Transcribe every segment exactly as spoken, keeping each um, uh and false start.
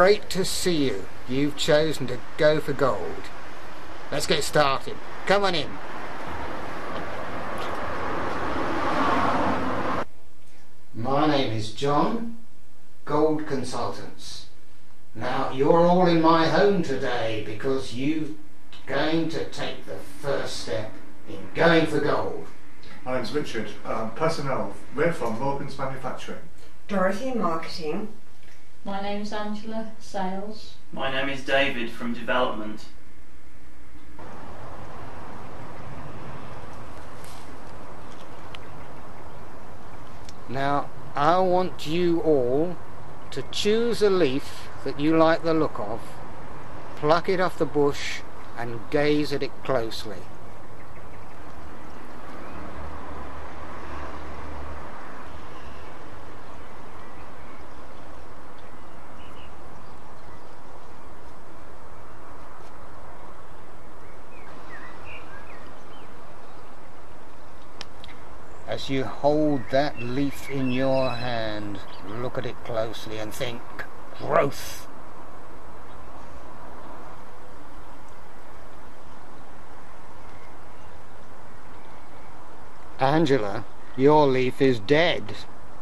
great to see you. You've chosen to go for gold. Let's get started. Come on in. My name is John, Gold Consultants. Now, you're all in my home today because you're going to take the first step in going for gold. My name's Richard, um, personnel. We're from Morgan's Manufacturing. Dorothy, marketing. My name's Angela, sales. My name is David from development. Now, I want you all to choose a leaf that you like the look of, pluck it off the bush and gaze at it closely. As you hold that leaf in your hand, look at it closely and think growth. Angela, your leaf is dead.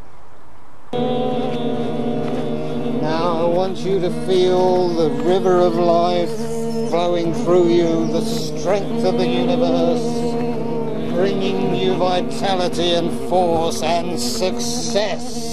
Now I want you to feel the river of life flowing through you, the strength of the universe, bringing you vitality and force and success.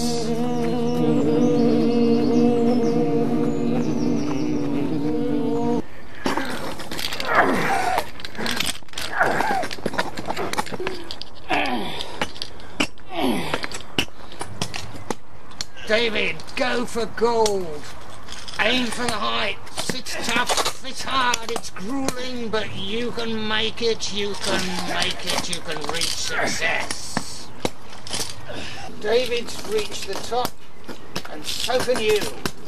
David, go for gold. Aim for the heights. It's tough, it's hard, it's grueling, but you can make it, you can make it, you can reach success. David's reached the top, and so can you.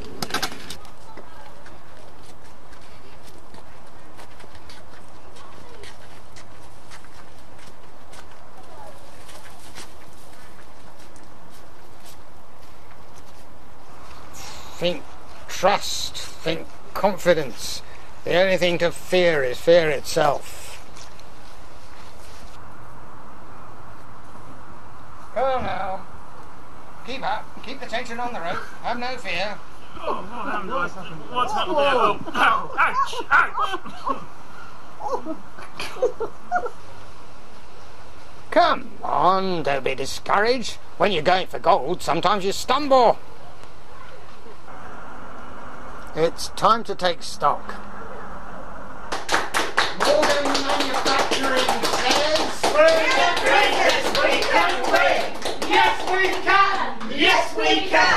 Think trust, think confidence. The only thing to fear is fear itself. Come on now. Keep up. Keep the tension on the rope. Have no fear. Oh, what happened? What's happened? What's happened there? Oh, ow, ouch, ouch! Come on, don't be discouraged. When you're going for gold, sometimes you stumble. It's time to take stock. Morgan Manufacturing says... We're the greatest, we can win! Yes we can! Yes we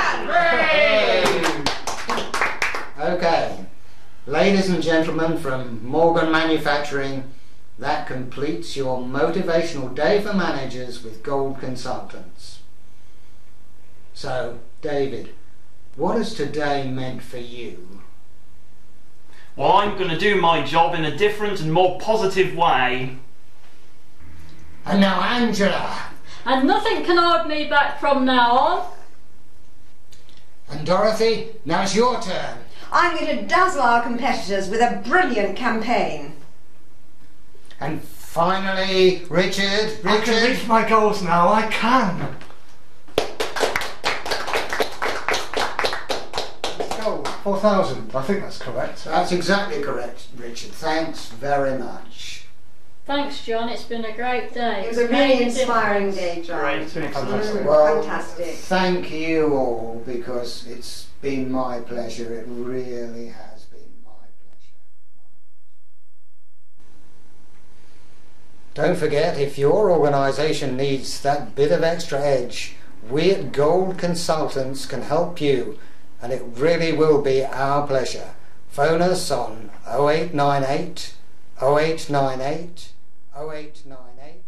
can! Okay, ladies and gentlemen from Morgan Manufacturing, that completes your motivational day for managers with Gold Consultants. So, David, what has today meant for you? Well, I'm going to do my job in a different and more positive way. And now Angela. And nothing can hold me back from now on. And Dorothy, now it's your turn. I'm going to dazzle our competitors with a brilliant campaign. And finally, Richard, Richard. I can reach my goals now, I can! four thousand, I think that's correct. That's exactly correct, Richard. Thanks very much. Thanks, John. It's been a great day. It was a really inspiring day, John. Great. It's been fantastic. Mm, Well, fantastic. thank you all, because it's been my pleasure. It really has been my pleasure. Don't forget, if your organisation needs that bit of extra edge, we at Gold Consultants can help you. And it really will be our pleasure. Phone us on oh eight nine eight, oh eight nine eight, oh eight nine eight.